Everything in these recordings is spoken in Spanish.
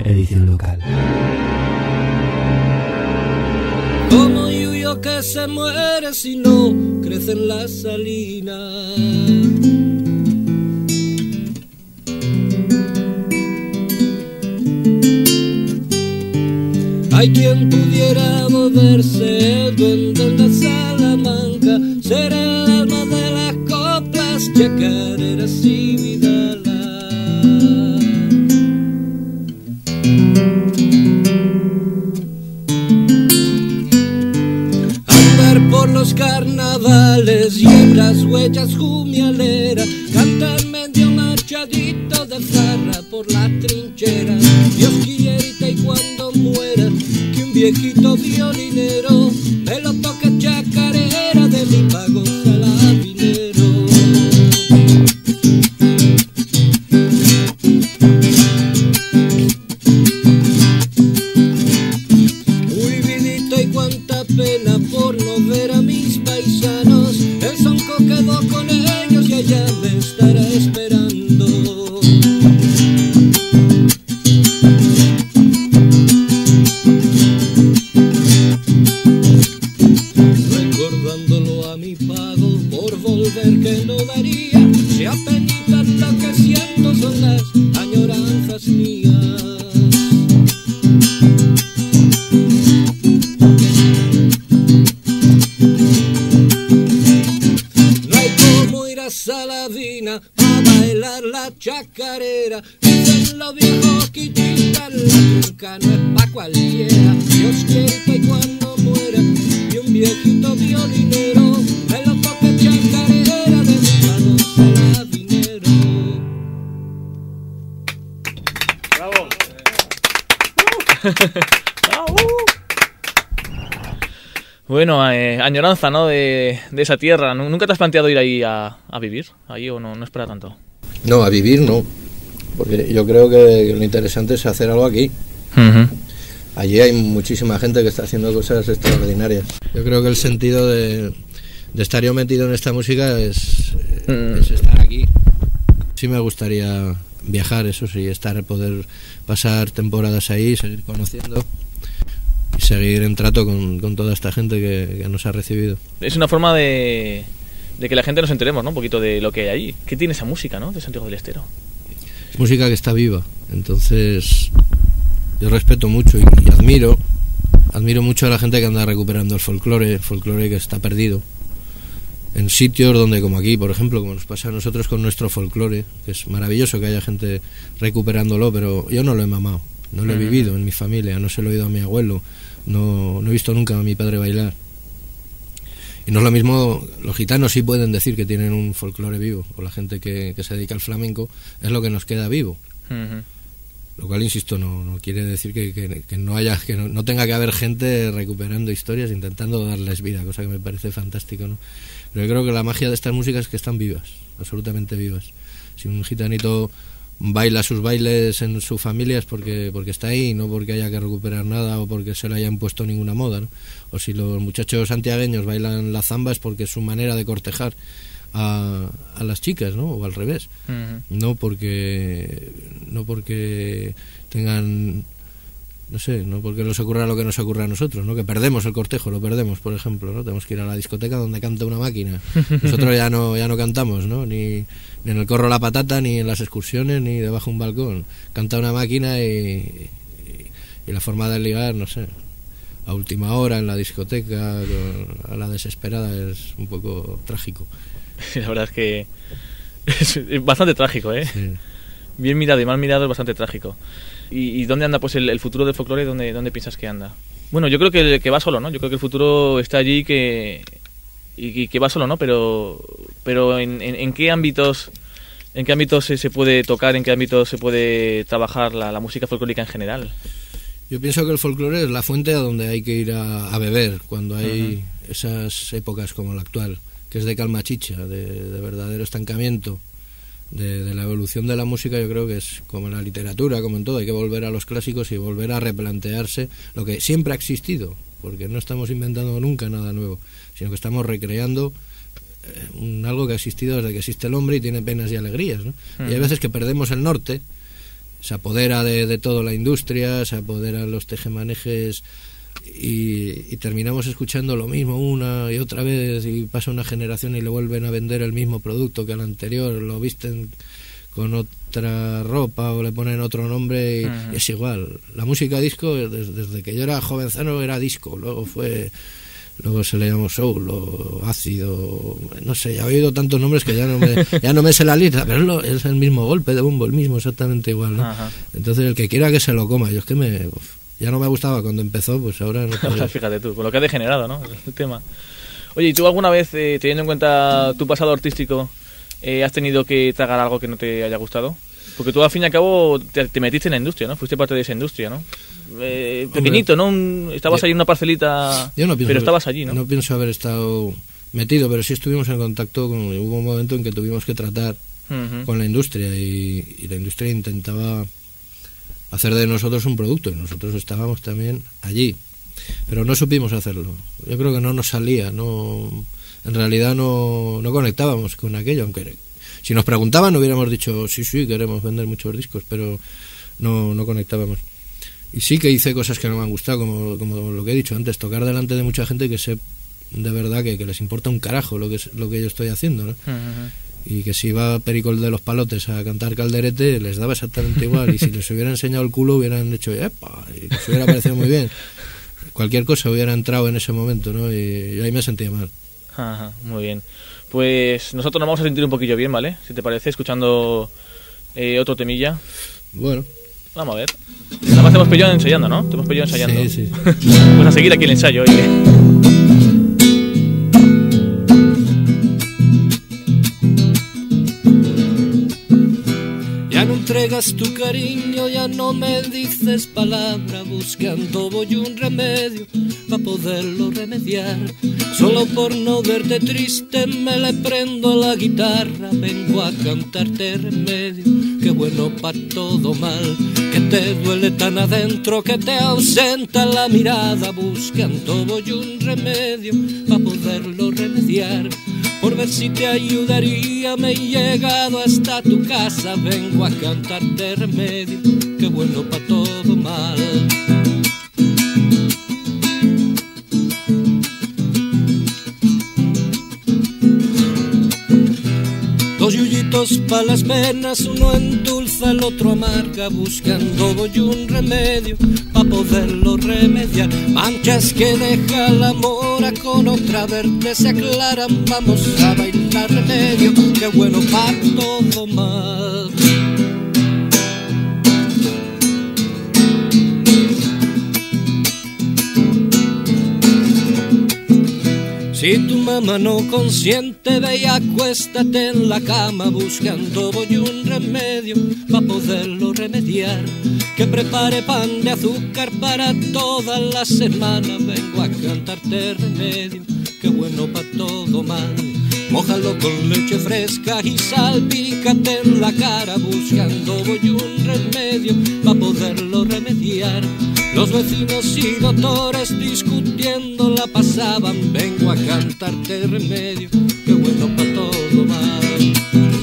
edición local. Como Yuyo que se muere si no crecen las salinas. Hay quien pudiera volverse el duende de Salamanca, ser el alma de las coplas, chacareras y vidalas. Andar por los carnavales y en las huellas jumialeras, cantar medio marchadito de farra por la trinchera. Dios quiera y cuando muera, que un viejito violinero me lo toque chacarera de mi pago salabinero. Uy, vidito y cuánta pena por no ver a mis paisanos. El sonco quedó con ellos y allá me estará esperando. Que no daría si apenitas lo que siento son las añoranzas mías. No hay como ir a Saladina a bailar la chacarera. Dicen los viejos que chistan, la trunca no es pa' cualquiera. Dios quiere que cuando muera y un viejito violinero me lo toque chacarera de mi pago salabinero. ¡Bravo! Bueno, añoranza, ¿no? De esa tierra. ¿Nunca te has planteado ir ahí a vivir? ¿Ahí o no es para tanto? No, a vivir no. Porque yo creo que lo interesante es hacer algo aquí. Allí hay muchísima gente que está haciendo cosas extraordinarias. Yo creo que el sentido de estar yo metido en esta música es estar aquí. Sí me gustaría viajar, eso sí, poder pasar temporadas ahí, seguir conociendo y seguir en trato con toda esta gente que nos ha recibido. Es una forma de que la gente nos enteremos, ¿no? Un poquito de lo que hay allí. ¿Qué tiene esa música, ¿no? De Santiago del Estero. Es música que está viva, entonces yo respeto mucho y admiro mucho a la gente que anda recuperando el folclore que está perdido en sitios donde, como aquí, por ejemplo, como nos pasa a nosotros con nuestro folclore, que es maravilloso que haya gente recuperándolo, pero yo no lo he mamado, no lo he vivido en mi familia, no se lo he oído a mi abuelo, no he visto nunca a mi padre bailar. Y no es lo mismo, los gitanos sí pueden decir que tienen un folclore vivo, o la gente que se dedica al flamenco, es lo que nos queda vivo. Lo cual, insisto, no quiere decir que no tenga que haber gente recuperando historias, intentando darles vida, cosa que me parece fantástico, ¿no? Pero yo creo que la magia de estas músicas es que están vivas, absolutamente vivas. Si un gitanito baila sus bailes en su familia es porque está ahí, no porque haya que recuperar nada o porque se le hayan puesto ninguna moda, ¿no? O si los muchachos santiagueños bailan la zamba es porque es su manera de cortejar a las chicas, ¿no? O al revés. No porque tengan, no sé, no porque nos ocurra lo que nos ocurre a nosotros, ¿no? Que perdemos el cortejo, lo perdemos, por ejemplo, ¿no? Tenemos que ir a la discoteca donde canta una máquina. Nosotros ya no cantamos, ¿no? Ni en el Corro La Patata, ni en las excursiones, ni debajo de un balcón. Canta una máquina y la forma de ligar, no sé, a última hora en la discoteca, a la desesperada, es un poco trágico. La verdad es que es bastante trágico, ¿eh? Sí. Bien mirado y mal mirado es bastante trágico. ¿Y dónde anda pues el futuro del folclore? ¿Dónde piensas que anda? Bueno, yo creo que va solo, ¿no? Yo creo que el futuro está allí y que va solo, ¿no? Pero ¿en qué ámbitos se puede tocar? ¿En qué ámbitos se puede trabajar la música folclórica en general? Yo pienso que el folclore es la fuente a donde hay que ir a beber cuando hay esas épocas como la actual, que es de calma chicha, de verdadero estancamiento, de la evolución de la música. Yo creo que es como en la literatura, como en todo, hay que volver a los clásicos y volver a replantearse lo que siempre ha existido, porque no estamos inventando nunca nada nuevo, sino que estamos recreando algo que ha existido desde que existe el hombre y tiene penas y alegrías, ¿no? Y hay veces que perdemos el norte se apodera de toda la industria, se apoderan los tejemanejes y terminamos escuchando lo mismo una y otra vez, y pasa una generación y le vuelven a vender el mismo producto que al anterior, lo visten con otra ropa o le ponen otro nombre y es igual. La música disco, desde que yo era jovenzano, era disco, luego se le llamó soul o ácido, no sé, ya he oído tantos nombres que ya no me sé la lista, pero es el mismo golpe de bombo, el mismo, exactamente igual, ¿no? Ajá. Entonces el que quiera que se lo coma. Yo es que ya no me gustaba cuando empezó, pues ahora no. Fíjate tú, con lo que ha degenerado, ¿no? El tema. Oye, ¿y tú alguna vez, teniendo en cuenta tu pasado artístico, has tenido que tragar algo que no te haya gustado? Porque tú al fin y al cabo te metiste en la industria, ¿no? Fuiste parte de esa industria, ¿no? Pequeñito, ¿no? Estabas ahí en una parcelita, pero estabas allí, ¿no? No pienso haber estado metido, pero sí estuvimos en contacto hubo un momento en que tuvimos que tratar con la industria y la industria intentaba hacer de nosotros un producto y nosotros estábamos también allí, pero no supimos hacerlo. Yo creo que no nos salía, en realidad no conectábamos con aquello, aunque si nos preguntaban hubiéramos dicho sí, queremos vender muchos discos, pero no conectábamos. Y sí que hice cosas que no me han gustado, como lo que he dicho antes, tocar delante de mucha gente que sé de verdad que les importa un carajo lo que yo estoy haciendo, ¿no? Y que si iba Pericol de los Palotes a cantar Calderete les daba exactamente igual, y si les hubiera enseñado el culo hubieran hecho ¡epa! Y les hubiera parecido muy bien. Cualquier cosa hubiera entrado en ese momento, ¿no? Y ahí me sentía mal. Ajá, muy bien. Pues nosotros nos vamos a sentir un poquillo bien, ¿vale? Si te parece, escuchando otro temilla. Bueno. Vamos a ver. Nada más te hemos pillado ensayando, ¿no? Te hemos pillado ensayando. Sí. Pues a seguir aquí el ensayo, oye. Ya no entregas tu cariño, ya no me dices palabra, buscando voy un remedio para poderlo remediar. Solo por no verte triste me le prendo la guitarra, vengo a cantarte remedio, qué bueno pa' todo mal, que te duele tan adentro que te ausenta la mirada, buscando voy un remedio para poderlo remediar. Por ver si te ayudaría me he llegado hasta tu casa, vengo a cantarte remedio, qué bueno pa' todo mal. Dos yuyitos pa' las venas, uno endulza, el otro amarga, buscando voy un remedio pa' poderlo remediar. Manchas que deja la mora con otra verde se aclaran, vamos a bailar remedio, qué bueno pa' todo mal. Si tu mamá no consiente, ve y acuéstate en la cama, buscando voy un remedio pa' poderlo remediar. Que prepare pan de azúcar para toda la semana, vengo a cantarte remedio, qué bueno pa' todo mal. Mójalo con leche fresca y salpícate en la cara, buscando voy un remedio pa' poderlo remediar. Los vecinos y doctores discutiendo la pasaban, vengo a cantarte remedio, qué bueno pa' todo mal.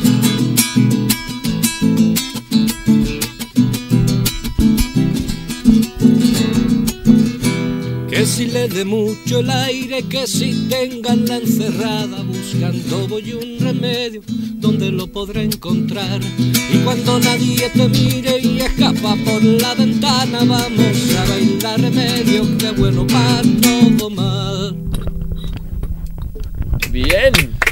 Que si le dé mucho el aire, que si tengan la encerrada, buscando voy un remedio, donde lo podré encontrar. Y cuando nadie te mire y escapa por la ventana, vamos a bailar remedio, qué bueno pa' todo mal. Bien.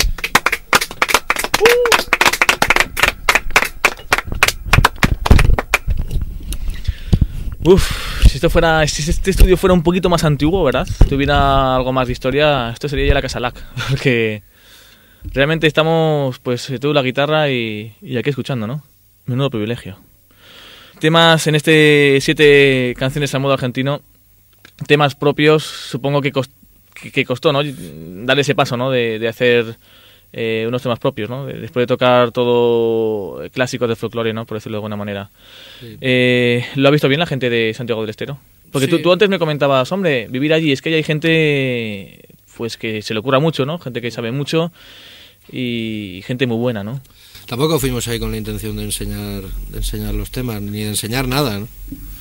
Si este estudio fuera un poquito más antiguo, ¿verdad? Tuviera algo más de historia, esto sería ya la Casa Lac, porque realmente estamos, pues, tú la guitarra y aquí escuchando, ¿no? Menudo privilegio. Temas en 7 canciones al modo argentino, temas propios, supongo que costó, ¿no? Dar ese paso, ¿no? De hacer unos temas propios, ¿no? Después de tocar todo clásicos de folclore, ¿no? Por decirlo de alguna manera. Sí. ¿Lo ha visto bien la gente de Santiago del Estero? Porque sí. tú antes me comentabas, hombre, vivir allí, es que hay gente pues que se le ocurra mucho, ¿no? Gente que sabe mucho y gente muy buena, ¿no? Tampoco fuimos ahí con la intención de enseñar los temas, ni de enseñar nada, ¿no?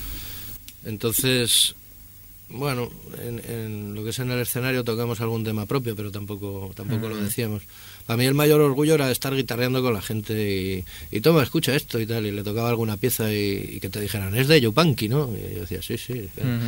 Entonces, bueno, en lo que es en el escenario tocamos algún tema propio, pero tampoco lo decíamos. Para mí el mayor orgullo era estar guitarreando con la gente y toma, escucha esto y tal, y le tocaba alguna pieza y que te dijeran, es de Yupanqui, ¿no? Y yo decía, sí.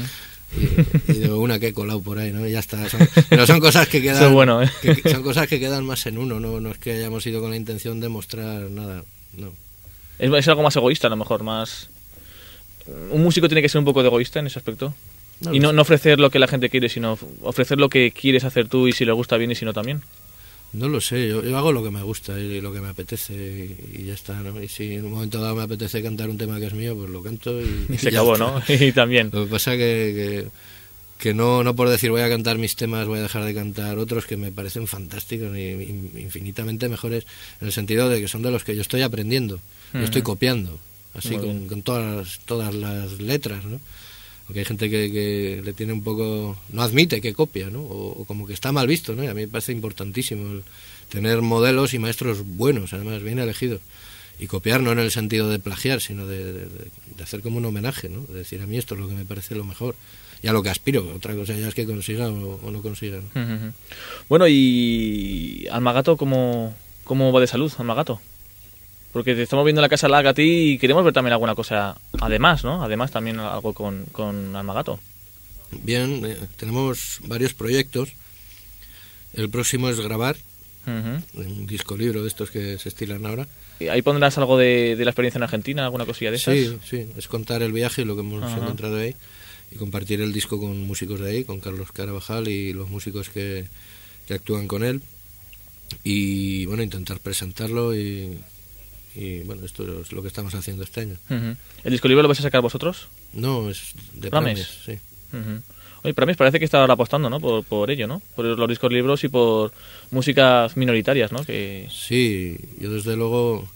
Y de una que he colado por ahí, ¿no? Y ya está. Pero son cosas que quedan. Eso es bueno, ¿eh? Son cosas que quedan más en uno, no es que hayamos ido con la intención de mostrar nada, no. Es algo más egoísta, a lo mejor, más. Un músico tiene que ser un poco de egoísta en ese aspecto. Y no ofrecer lo que la gente quiere, sino ofrecer lo que quieres hacer tú y si le gusta bien y si no también. No lo sé, yo hago lo que me gusta y lo que me apetece y ya está, ¿no? Y si en un momento dado me apetece cantar un tema que es mío, pues lo canto y se acabó, ¿no? Y también. Lo que pasa que no por decir voy a cantar mis temas voy a dejar de cantar otros que me parecen fantásticos y infinitamente mejores, en el sentido de que son de los que yo estoy aprendiendo, yo estoy copiando, así con todas las letras, ¿no? Porque hay gente que le tiene un poco... no admite que copia, ¿no? O como que está mal visto, ¿no? Y a mí me parece importantísimo el tener modelos y maestros buenos, además, bien elegidos. Y copiar no en el sentido de plagiar, sino de hacer como un homenaje, ¿no? De decir, a mí esto es lo que me parece lo mejor. Y a lo que aspiro. Otra cosa ya es que consiga o no consiga, ¿no? Bueno, y Almagato, ¿cómo va de salud, Almagato? Porque te estamos viendo en la Casa Larga a ti y queremos ver también alguna cosa además, ¿no? Además también algo con Almagato. Bien, tenemos varios proyectos. El próximo es grabar un disco libro de estos que se estilan ahora. ¿Ahí pondrás algo de la experiencia en Argentina, alguna cosilla de esas? Sí, es contar el viaje y lo que hemos encontrado ahí y compartir el disco con músicos de ahí, con Carlos Carabajal y los músicos que actúan con él y bueno, intentar presentarlo y bueno, esto es lo que estamos haciendo este año. ¿El disco libro lo vais a sacar vosotros? No, es de Prames, sí. Oye, Prames parece que está ahora apostando, ¿no? Por ello, ¿no? Por los discos libros y por músicas minoritarias, ¿no? Sí, yo desde luego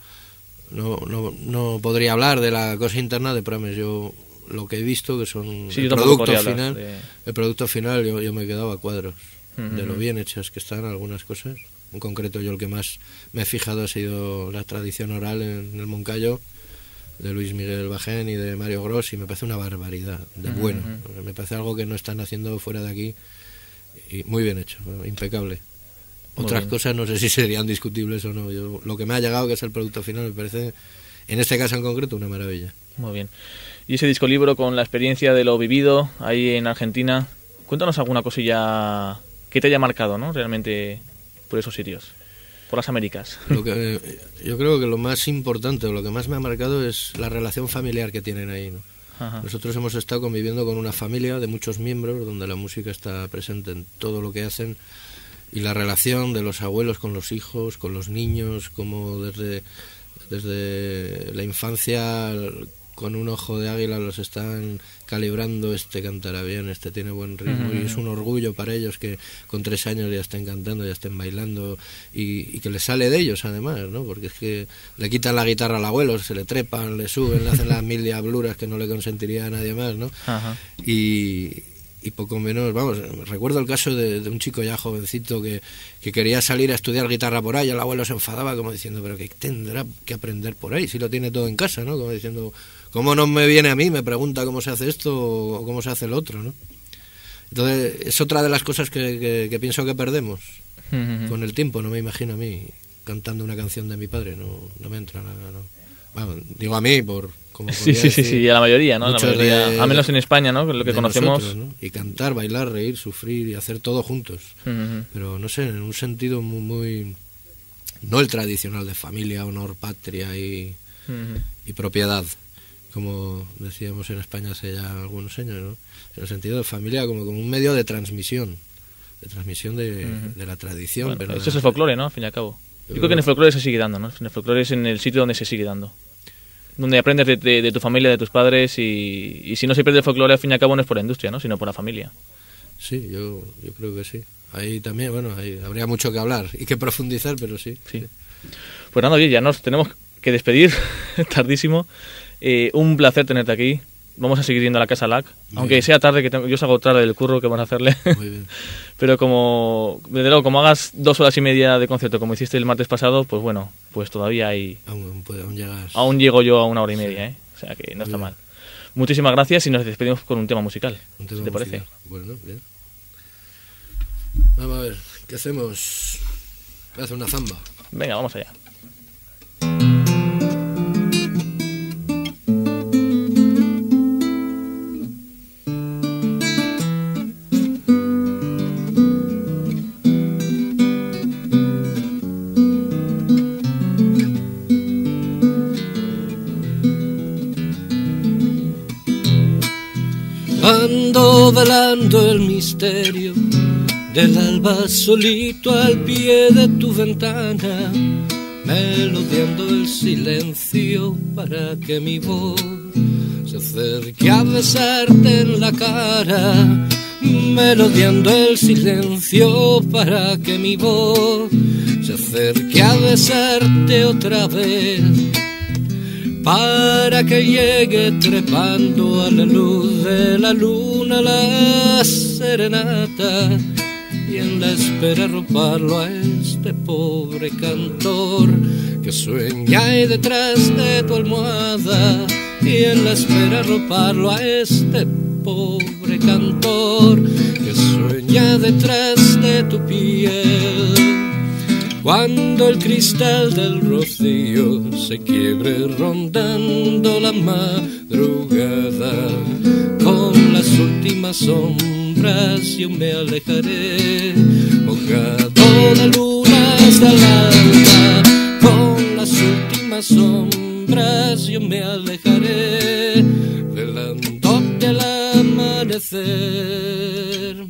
no podría hablar de la cosa interna de Prames. Yo lo que he visto que son el producto final yo me he quedado a cuadros de lo bien hechas que están algunas cosas. En concreto yo el que más me he fijado ha sido la tradición oral en el Moncayo de Luis Miguel Bajén y de Mario Gros y me parece una barbaridad de bueno. Me parece algo que no están haciendo fuera de aquí y muy bien hecho, impecable. Otras cosas no sé si serían discutibles o no. Lo que me ha llegado, que es el producto final, me parece, en este caso en concreto, una maravilla. Muy bien. Y ese disco libro con la experiencia de lo vivido ahí en Argentina, cuéntanos alguna cosilla que te haya marcado, ¿no? Realmente por esos sitios, por las Américas. Yo creo que lo más importante o lo que más me ha marcado es la relación familiar que tienen ahí, ¿no? Nosotros hemos estado conviviendo con una familia de muchos miembros donde la música está presente en todo lo que hacen y la relación de los abuelos con los hijos, con los niños, como desde la infancia con un ojo de águila los están calibrando, este cantará bien, este tiene buen ritmo, y es un orgullo para ellos que con 3 años ya estén cantando, ya estén bailando, y que les sale de ellos además, ¿no? Porque es que le quitan la guitarra al abuelo, se le trepan, le suben, le hacen las 1000 diabluras que no le consentiría a nadie más, ¿no? Y poco menos, vamos, recuerdo el caso de un chico ya jovencito que quería salir a estudiar guitarra por ahí, y el abuelo se enfadaba como diciendo, pero que tendrá que aprender por ahí, si lo tiene todo en casa, ¿no? Como diciendo, ¿cómo no me viene a mí? Me pregunta cómo se hace esto o cómo se hace el otro, ¿no? Entonces, es otra de las cosas que pienso que perdemos con el tiempo. No me imagino a mí cantando una canción de mi padre, no me entra nada, no. Bueno, digo a mí Sí, a la mayoría, ¿no? La mayoría, al menos en España, ¿no? Lo que conocemos. Nosotros, ¿no? Y cantar, bailar, reír, sufrir y hacer todo juntos. Pero no sé, en un sentido muy no el tradicional de familia, honor, patria y propiedad, como decíamos en España hace ya algunos años, ¿no? En el sentido de familia como un medio de transmisión de la tradición. Bueno, pero eso es el folclore, ¿no? Al fin y al cabo. Yo creo que en el folclore se sigue dando, ¿no? En el folclore es en el sitio donde se sigue dando. Donde aprendes de tu familia, de tus padres, y si no se pierde el folclore, al fin y al cabo no es por la industria, ¿no? Sino por la familia. Sí, yo creo que sí. Ahí también, bueno, ahí habría mucho que hablar y que profundizar, pero sí. Pues nada, oye, ya nos tenemos que despedir, tardísimo. Un placer tenerte aquí. vamos a seguir yendo a la Casa LAC, aunque sea tarde, que yo salgo tarde del curro que vamos a hacerle. Muy bien. Pero desde luego, como hagas 2 horas y media de concierto como hiciste el martes pasado, pues bueno, pues todavía hay... Aún llegas. Aún llego yo a 1 hora y media, ¿eh? O sea que no está mal. Muchísimas gracias y nos despedimos con un tema musical. ¿Qué te parece? Bueno, bien. Vamos a ver, ¿qué hacemos? Voy a hacer una zamba. Venga, vamos allá. Ando velando el misterio del alba solito al pie de tu ventana, melodiando el silencio para que mi voz se acerque a besarte en la cara, melodiando el silencio para que mi voz se acerque a besarte otra vez, para que llegue trepando a la luz de la luna la serenata, y en la espera arroparlo a este pobre cantor que sueña ahí detrás de tu almohada, y en la espera arroparlo a este pobre cantor que sueña detrás de tu piel. Cuando el cristal del rocío se quiebre rondando la madrugada, con las últimas sombras yo me alejaré, mojado de lunas del alba, con las últimas sombras yo me alejaré, velándote al amanecer.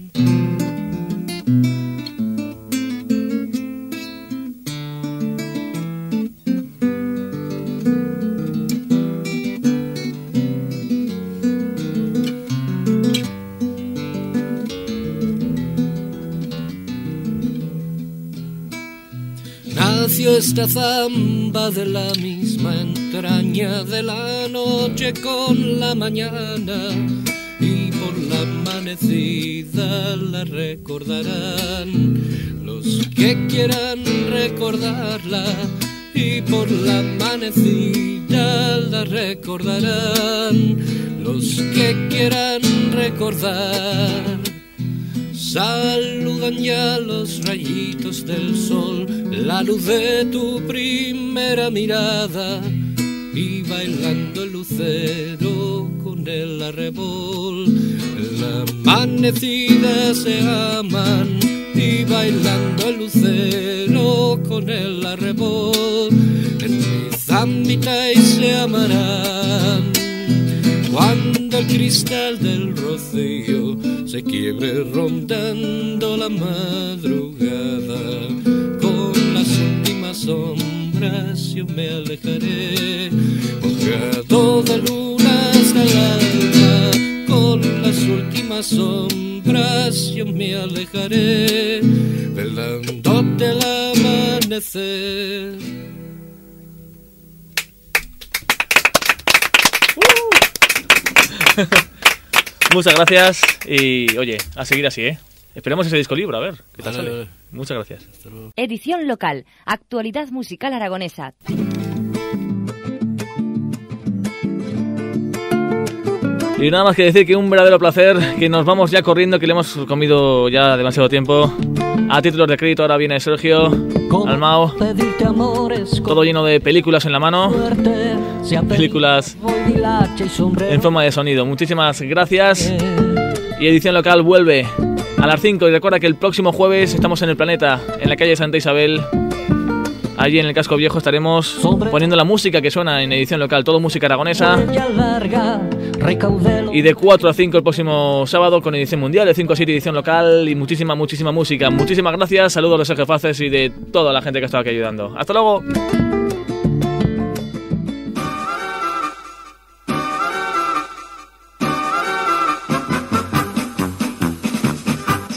Nació esta zamba de la misma entraña de la noche con la mañana, y por la amanecida la recordarán los que quieran recordarla, y por la amanecida la recordarán los que quieran recordar. Saludan ya los rayitos del sol, la luz de tu primera mirada, y bailando el lucero con el arrebol, en la amanecida se aman, y bailando el lucero con el arrebol, en mi zambita y se amarán. Cuando el cristal del rocío se quiebre rondando la madrugada, con las últimas sombras yo me alejaré, mojado de lunas del alba, con las últimas sombras yo me alejaré, velándote al amanecer. Muchas gracias y oye, a seguir así, ¿eh? Esperemos ese disco libre, a ver qué tal sale. Muchas gracias. Edición local, actualidad musical aragonesa. Y nada más que decir que un verdadero placer, que nos vamos ya corriendo, que le hemos comido ya demasiado tiempo. A títulos de crédito ahora viene Sergio Almao, todo lleno de películas en la mano, películas en forma de sonido. Muchísimas gracias. Y edición local vuelve a las 5 y recuerda que el próximo jueves estamos en el Planeta, en la calle Santa Isabel. Allí en el Casco Viejo estaremos poniendo la música que suena en edición local, todo música aragonesa. Y de 4 a 5 el próximo sábado con edición mundial, de 5 a 7 edición local y muchísima música. Muchísimas gracias, saludos a los jefaces y de toda la gente que ha estado aquí ayudando. ¡Hasta luego!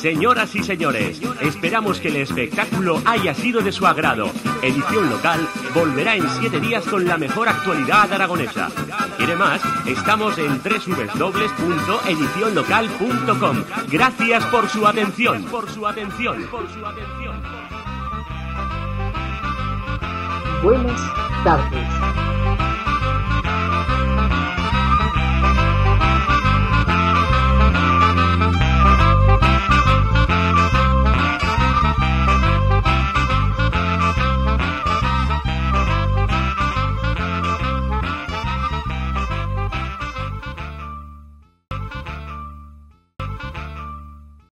Señoras y señores, esperamos que el espectáculo haya sido de su agrado. Edición Local volverá en 7 días con la mejor actualidad aragonesa. ¿Quiere más? Estamos en www.edicionlocal.com. Gracias por su atención. Buenas tardes.